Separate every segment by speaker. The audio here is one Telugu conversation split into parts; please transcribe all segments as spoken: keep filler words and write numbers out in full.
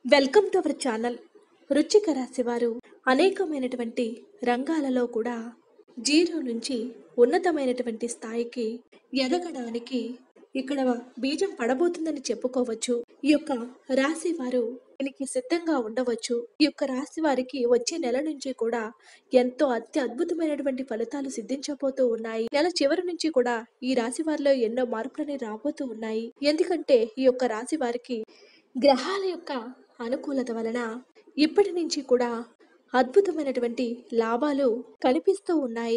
Speaker 1: Welcome to our channel. వృశ్చిక రాశి వారు అనేకమైనటువంటి రంగాలలో కూడా జీరో నుంచి ఉన్నతమైనటువంటి స్థాయికి ఎదగడానికి ఇక్కడ బీజం పడబోతుందని చెప్పుకోవచ్చు. ఈ యొక్క రాశి వారు దీనికి సిద్ధంగా ఉండవచ్చు. ఈ యొక్క రాశి వారికి వచ్చే నెల నుంచి కూడా ఎంతో అత్య అద్భుతమైనటువంటి ఫలితాలు సిద్ధించబోతూ ఉన్నాయి. నెల చివరి నుంచి కూడా ఈ రాశి వారిలో ఎన్నో మార్పులని రాబోతూ ఉన్నాయి. ఎందుకంటే ఈ యొక్క రాశి వారికి గ్రహాల యొక్క అనుకూలత వలన ఇప్పటి నుంచి కూడా అద్భుతమైనటువంటి లాభాలు కనిపిస్తూ ఉన్నాయి.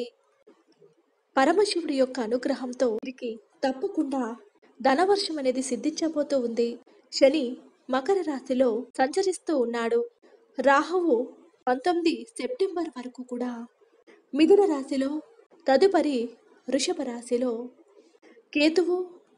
Speaker 1: పరమశివుడి యొక్క అనుగ్రహంతో వీరికి తప్పకుండా ధనవర్షం అనేది సిద్ధించబోతూ ఉంది. శని మకర రాశిలో సంచరిస్తూ ఉన్నాడు. రాహువు పంతొమ్మిది సెప్టెంబర్ వరకు కూడా మిథున రాశిలో, తదుపరి వృషభ రాశిలో, కేతువు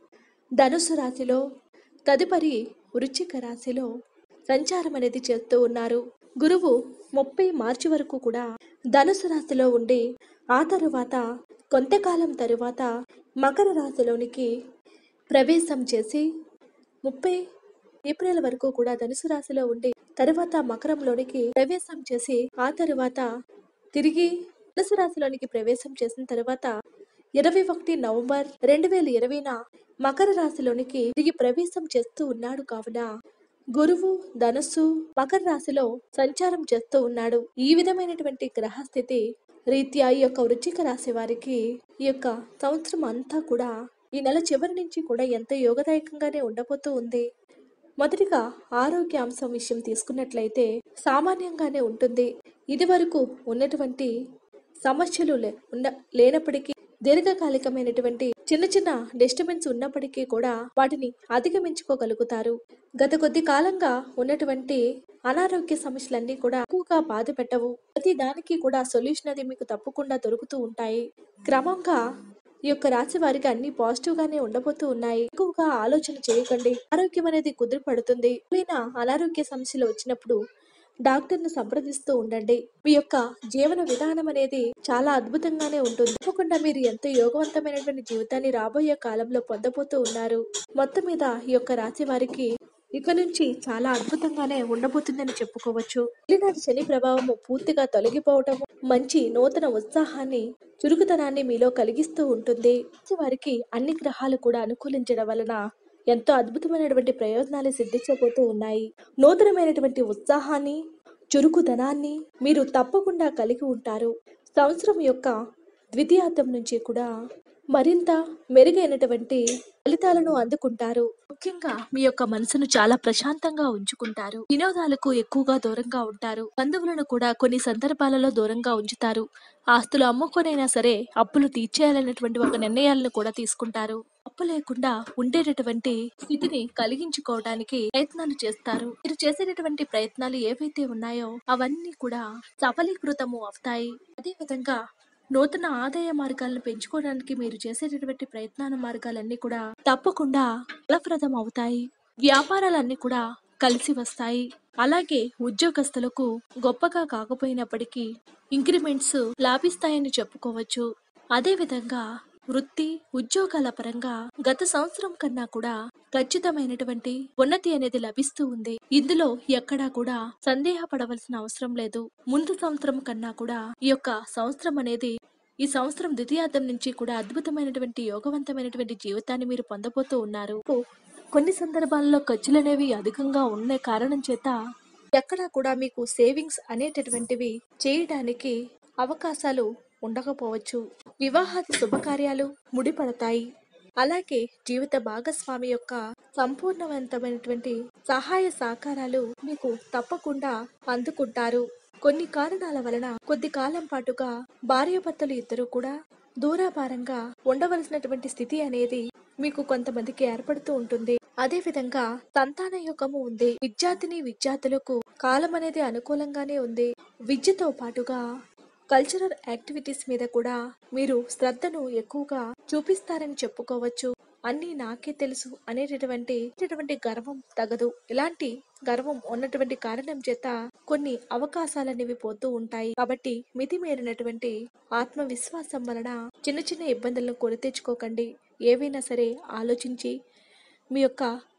Speaker 1: ధనుసు రాశిలో, తదుపరి వృశ్చిక రాశిలో సంచారం అనేది చేస్తూ ఉన్నారు. గురువు ముప్పై మార్చి వరకు కూడా ధనుసు రాశిలో ఉండి ఆ తరువాత కొంతకాలం తరువాత మకర రాశిలోనికి ప్రవేశం చేసి ముప్పై ఏప్రిల్ వరకు కూడా ధనుసు రాశిలో ఉండి తరువాత మకరంలోనికి ప్రవేశం చేసి ఆ తరువాత తిరిగి ధనుసు రాశిలోనికి ప్రవేశం చేసిన తరువాత ఇరవై ఒకటి నవంబర్ రెండు వేల ఇరవైన మకర రాశిలోనికి తిరిగి ప్రవేశం చేస్తూ ఉన్నాడు. కావున గురువు ధనుస్సు మకర రాశిలో సంచారం చేస్తూ ఉన్నాడు. ఈ విధమైనటువంటి గ్రహస్థితి రీత్యా ఈ యొక్క వృశ్చిక రాశి వారికి ఈ యొక్క సంవత్సరం అంతా కూడా ఈ నెల చివరి నుంచి కూడా ఎంతో యోగదాయకంగానే ఉండబోతూ ఉంది. మొదటిగా ఆరోగ్య అంశం విషయం తీసుకున్నట్లయితే సామాన్యంగానే ఉంటుంది. ఇది వరకు ఉన్నటువంటి సమస్యలు లే ఉన్న లేనప్పటికీ దీర్ఘకాలికమైనటువంటి చిన్న చిన్న డిస్టర్బెన్స్ ఉన్నప్పటికీ కూడా వాటిని అధిగమించుకోగలుగుతారు. గత కొద్ది కాలంగా ఉన్నటువంటి అనారోగ్య సమస్యలన్నీ కూడా ఎక్కువగా బాధ పెట్టవు. ప్రతి దానికి కూడా సొల్యూషన్ అది మీకు తప్పకుండా దొరుకుతూ ఉంటాయి. క్రమంగా ఈ యొక్క రాశి వారికి అన్ని పాజిటివ్ గానే ఉండబోతూ ఉన్నాయి. ఎక్కువగా ఆలోచన చేయకండి. ఆరోగ్యం అనేది కుదిరిపడుతుంది. ఏవైనా అనారోగ్య సమస్యలు వచ్చినప్పుడు డాక్టర్ను సంప్రదిస్తూ ఉండండి. మీ యొక్క జీవన విధానం అనేది చాలా అద్భుతంగానే ఉంటుంది. తప్పకుండా మీరు ఎంతో యోగవంతమైనటువంటి జీవితాన్ని రాబోయే కాలంలో పొందబోతూ ఉన్నారు. మొత్తం మీద ఈ యొక్క రాశి వారికి ఇక నుంచి చాలా అద్భుతంగానే ఉండబోతుందని చెప్పుకోవచ్చు. ఏలినాటి శని ప్రభావము పూర్తిగా తొలగిపోవటము మంచి నూతన ఉత్సాహాన్ని, చురుకుతనాన్ని మీలో కలిగిస్తూ ఉంటుంది. వారికి అన్ని గ్రహాలు కూడా అనుకూలించడం వలన ఎంతో అద్భుతమైనటువంటి ప్రయోజనాలు సిద్ధించబోతూ ఉన్నాయి. నూతనమైనటువంటి ఉత్సాహాన్ని, చురుకుదనాన్ని మీరు తప్పకుండా కలిగి ఉంటారు. సంవత్సరం యొక్క ద్వితీయార్థం నుంచి కూడా మరింత మెరుగైనటువంటి ఫలితాలను అందుకుంటారు. ముఖ్యంగా మీ యొక్క మనసును చాలా ప్రశాంతంగా ఉంచుకుంటారు. వినోదాలకు ఎక్కువగా దూరంగా ఉంటారు. బంధువులను కూడా కొన్ని సందర్భాలలో దూరంగా ఉంచుతారు. ఆస్తులు అమ్ముకొనైనా సరే అప్పులు తీర్చేయాలనేటువంటి ఒక నిర్ణయాలను కూడా తీసుకుంటారు. అప్పు లేకుండా ఉండేటటువంటి స్థితిని కలిగించుకోవడానికి ప్రయత్నాలు చేస్తారు. మీరు చేసేటటువంటి ప్రయత్నాలు ఏవైతే ఉన్నాయో అవన్నీ కూడా సఫలీకృతము అవుతాయి. అదే విధంగా నూతన ఆదాయ మార్గాలను పెంచుకోవడానికి మీరు చేసేటటువంటి ప్రయత్నాల మార్గాలన్నీ కూడా తప్పకుండా ఫలప్రదం అవుతాయి. వ్యాపారాలన్నీ కూడా కలిసి వస్తాయి. అలాగే ఉద్యోగస్తులకు గొప్పగా కాకపోయినప్పటికీ ఇంక్రిమెంట్స్ లాభిస్తాయని చెప్పుకోవచ్చు. అదే విధంగా వృత్తి ఉద్యోగాల పరంగా గత సంవత్సరం కన్నా కూడా ఖచ్చితమైనటువంటి ఉన్నతి అనేది లభిస్తూ ఉంది. ఇందులో ఎక్కడా కూడా సందేహపడవలసిన అవసరం లేదు. ముందు సంవత్సరం కన్నా కూడా ఈ యొక్క సంవత్సరం అనేది ఈ సంవత్సరం ద్వితీయార్థం నుంచి కూడా అద్భుతమైనటువంటి యోగవంతమైనటువంటి జీవితాన్ని మీరు పొందబోతూ ఉన్నారు. కొన్ని సందర్భాల్లో ఖర్చులు అనేవి అధికంగా ఉన్న కారణం చేత ఎక్కడా కూడా మీకు సేవింగ్స్ అనేటటువంటివి చేయడానికి అవకాశాలు ఉండకపోవచ్చు. వివాహాది శుభకార్యాలు ముడిపడతాయి. అలాగే జీవిత భాగస్వామి యొక్క సంపూర్ణవంతమైనటువంటి సహాయ సహకారాలు మీకు తప్పకుండా అందుకుంటారు. కొన్ని కారణాల వలన కొద్ది కాలం పాటుగా భార్యాభర్తలు ఇద్దరు కూడా దూరాభారంగా ఉండవలసినటువంటి స్థితి అనేది మీకు కొంతమందికి ఏర్పడుతూ ఉంటుంది. అదే విధంగా సంతాన యోగము ఉంది. విద్యార్థిని విద్యార్థులకు కాలం అనేది అనుకూలంగానే ఉంది. విద్యతో పాటుగా కల్చరల్ యాక్టివిటీస్ మీద కూడా మీరు శ్రద్ధను ఎక్కువగా చూపిస్తారని చెప్పుకోవచ్చు. అన్నీ నాకే తెలుసు అనేటటువంటి అనేటటువంటి గర్వం తగదు. ఇలాంటి గర్వం ఉన్నటువంటి కారణం చేత కొన్ని అవకాశాలనేవి పోతూ ఉంటాయి. కాబట్టి మితిమీరినటువంటి ఆత్మవిశ్వాసం వలన చిన్న చిన్న ఇబ్బందులను కొని తెచ్చుకోకండి. ఏవైనా సరే ఆలోచించి మీ యొక్క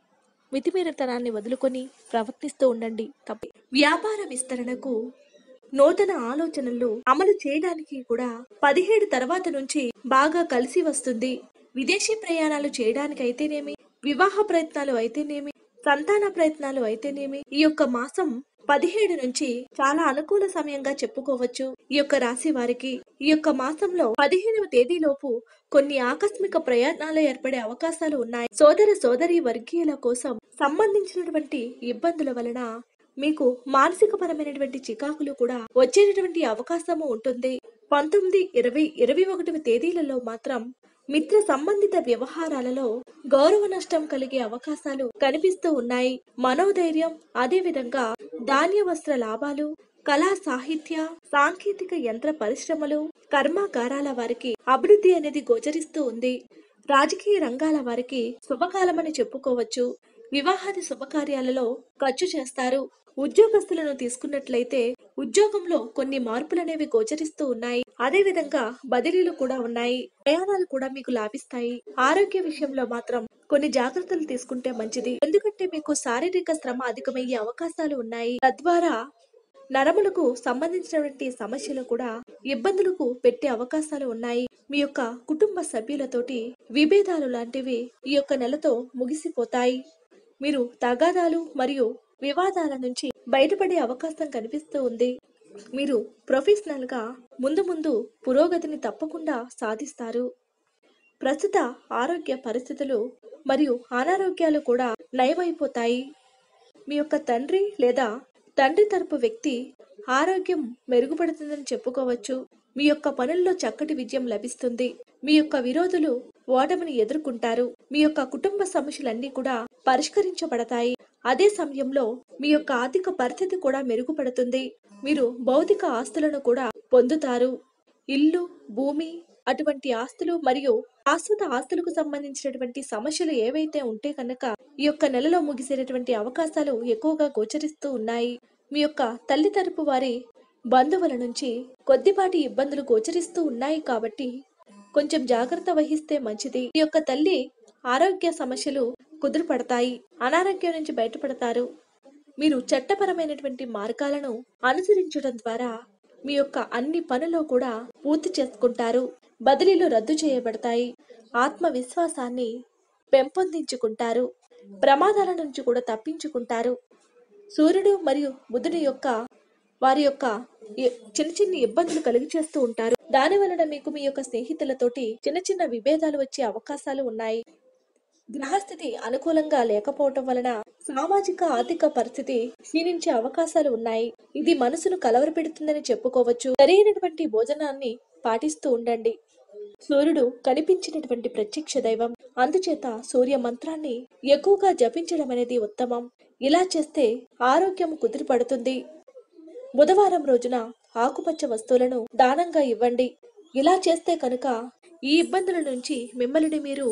Speaker 1: మితిమీరతనాన్ని వదులుకొని ప్రవర్తిస్తూ ఉండండి. తప్ప వ్యాపార విస్తరణకు నూతన ఆలోచనలు అమలు చేయడానికి కూడా పదిహేడు తర్వాత నుంచి బాగా కలిసి వస్తుంది. విదేశీ ప్రయాణాలు చేయడానికి అయితేనేమి, వివాహ ప్రయత్నాలు అయితేనేమి, సంతాన ప్రయత్నాలు అయితేనేమి, ఈ యొక్క మాసం పదిహేడు నుంచి చాలా అనుకూల సమయంగా చెప్పుకోవచ్చు. ఈ యొక్క రాశి వారికి ఈ యొక్క మాసంలో పదిహేనవ తేదీలోపు కొన్ని ఆకస్మిక ప్రయాణాలు ఏర్పడే అవకాశాలు ఉన్నాయి. సోదర సోదరి వర్గీయుల కోసం సంబంధించినటువంటి ఇబ్బందుల వలన మీకు మానసిక పరమైనటువంటి చికాకులు కూడా వచ్చేటటువంటి అవకాశము ఉంటుంది. పంతొమ్మిది ఇరవై ఇరవై ఒకటవ తేదీలలో మాత్రం మిత్ర సంబంధిత వ్యవహారాలలో గౌరవ నష్టం కలిగే అవకాశాలు కనిపిస్తూ ఉన్నాయి. మనోధైర్యం, అదే విధంగా ధాన్య వస్త్ర లాభాలు, కళా సాహిత్య సాంకేతిక యంత్ర పరిశ్రమలు, కర్మాగారాల వారికి అభివృద్ధి అనేది గోచరిస్తూ ఉంది. రాజకీయ రంగాల వారికి శుభకాలమని చెప్పుకోవచ్చు. వివాహాది శుభకార్యాలలో ఖర్చు చేస్తారు. ఉద్యోగస్తులను తీసుకున్నట్లయితే ఉద్యోగంలో కొన్ని మార్పులు అనేవి గోచరిస్తూ ఉన్నాయి. అదే విధంగా బదిలీలు కూడా ఉన్నాయి. ప్రయాణాలు కూడా మీకు లాభిస్తాయి. ఆరోగ్య విషయంలో మాత్రం కొన్ని జాగ్రత్తలు తీసుకుంటే మంచిది. ఎందుకంటే మీకు శారీరక శ్రమ అధికమయ్యే అవకాశాలు ఉన్నాయి. తద్వారా నరములకు సంబంధించినటువంటి సమస్యలు కూడా ఇబ్బందులకు పెట్టే అవకాశాలు ఉన్నాయి. మీ యొక్క కుటుంబ సభ్యులతోటి విభేదాలు లాంటివి ఈ యొక్క నెలతో ముగిసిపోతాయి. మీరు తగాదాలు మరియు వివాదాల నుంచి బయటపడే అవకాశం కనిపిస్తూ ఉంది. మీరు ప్రొఫెషనల్ గా ముందు ముందు పురోగతిని తప్పకుండా సాధిస్తారు. ప్రస్తుత ఆరోగ్య పరిస్థితులు మరియు అనారోగ్యాలు కూడా నయమైపోతాయి. మీ యొక్క తండ్రి లేదా తండ్రి తరపు వ్యక్తి ఆరోగ్యం మెరుగుపడుతుందని చెప్పుకోవచ్చు. మీ యొక్క పనుల్లో చక్కటి విజయం లభిస్తుంది. మీ యొక్క విరోధులు ఓటమిని ఎదుర్కొంటారు. మీ యొక్క కుటుంబ సమస్యలన్నీ కూడా పరిష్కరించబడతాయి. అదే సమయంలో మీ యొక్క ఆర్థిక పరిస్థితి కూడా మెరుగుపడుతుంది. మీరు భౌతిక ఆస్తులను కూడా పొందుతారు. ఇల్లు, భూమి, అటువంటి ఆస్తులు మరియు శాశ్వత ఆస్తులకు సంబంధించినటువంటి సమస్యలు ఏవైతే ఉంటే కనుక ఈ యొక్క నెలలో ముగిసేటటువంటి అవకాశాలు ఎక్కువగా గోచరిస్తూ ఉన్నాయి. మీ యొక్క తల్లి తరపు వారి బంధువుల నుంచి కొద్దిపాటి ఇబ్బందులు గోచరిస్తూ ఉన్నాయి కాబట్టి కొంచెం జాగ్రత్త వహిస్తే మంచిది. ఈ యొక్క తల్లి ఆరోగ్య సమస్యలు కుదురుపడతాయి. అనారోగ్యం నుంచి బయటపడతారు. మీరు చట్టపరమైనటువంటి మార్గాలను అనుసరించడం ద్వారా మీ యొక్క అన్ని పనులు కూడా పూర్తి చేసుకుంటారు. బదిలీలు రద్దు చేయబడతాయి. ఆత్మవిశ్వాసాన్ని పెంపొందించుకుంటారు. ప్రమాదాల నుంచి కూడా తప్పించుకుంటారు. సూర్యుడు మరియు బుధుడి యొక్క వారి యొక్క చిన్న చిన్న ఇబ్బందులు కలిగి చేస్తూ ఉంటారు. దాని వలన మీకు మీ యొక్క స్నేహితులతోటి చిన్న చిన్న విభేదాలు వచ్చే అవకాశాలు ఉన్నాయి. గ్రహస్థితి అనుకూలంగా లేకపోవటం వలన సామాజిక ఆర్థిక పరిస్థితి క్షీణించే అవకాశాలు ఉన్నాయి. ఇది మనసును కలవరపెడుతుందని చెప్పుకోవచ్చు. సరైనటువంటి భోజనాన్ని పాటిస్తూ ఉండండి. సూర్యుడు కనిపించినటువంటి ప్రత్యక్ష దైవం. అందుచేత సూర్య మంత్రాన్ని ఎక్కువగా జపించడం అనేది ఉత్తమం. ఇలా చేస్తే ఆరోగ్యం కుదిరిపడుతుంది. బుధవారం రోజున ఆకుపచ్చ వస్తువులను దానంగా ఇవ్వండి. ఇలా చేస్తే కనుక ఈ ఇబ్బందుల నుంచి మిమ్మల్ని మీరు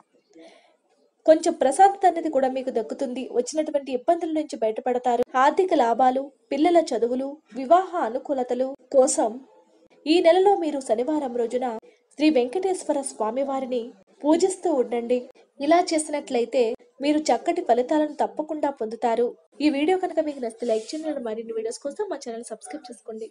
Speaker 1: కొంచెం ప్రశాంతత అనేది కూడా మీకు దక్కుతుంది. వచ్చినటువంటి ఇబ్బందుల నుంచి బయటపడతారు. ఆర్థిక లాభాలు, పిల్లల చదువులు, వివాహ అనుకూలతలు కోసం ఈ నెలలో మీరు శనివారం రోజున శ్రీ వెంకటేశ్వర స్వామి వారిని పూజిస్తూ ఉండండి. ఇలా చేసినట్లయితే మీరు చక్కటి ఫలితాలను తప్పకుండా పొందుతారు. ఈ వీడియో కనుక మీకు నచ్చితే లైక్ చేయండి. మరిన్ని వీడియోస్ కోసం మా ఛానల్ సబ్స్క్రైబ్ చేసుకోండి.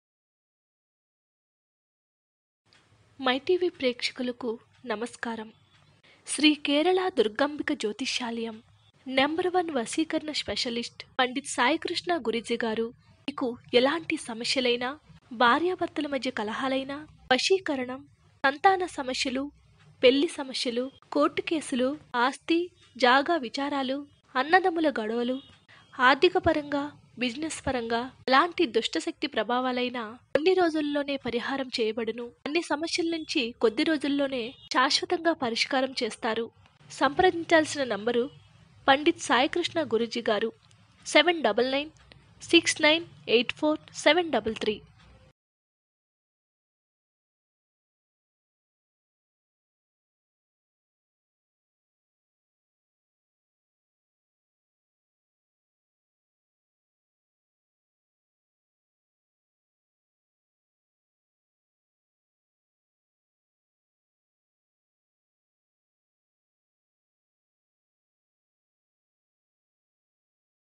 Speaker 1: మై టీవీ ప్రేక్షకులకు నమస్కారం. శ్రీ కేరళ దుర్గాంబిక జ్యోతిష్యాలయం నెంబర్ వన్ వశీకరణ స్పెషలిస్ట్ పండిత్ సాయికృష్ణ గురూజీ గారు మీకు ఎలాంటి సమస్యలైనా, భార్యాభర్తల మధ్య కలహాలైనా, వశీకరణం, సంతాన సమస్యలు, పెళ్లి సమస్యలు, కోర్టు కేసులు, ఆస్తి జాగా విచారాలు, అన్నదమ్ముల గొడవలు, ఆర్థిక పరంగా, బిజినెస్ పరంగా ఎలాంటి దుష్టశక్తి ప్రభావాలైనా కొన్ని రోజుల్లోనే పరిహారం చేయబడును. అన్ని సమస్యల నుంచి కొద్ది రోజుల్లోనే శాశ్వతంగా పరిష్కారం చేస్తారు. సంప్రదించాల్సిన నంబరు పండిత్ సాయికృష్ణ గురూజీ గారు seven double nine six nine eight four seven double three.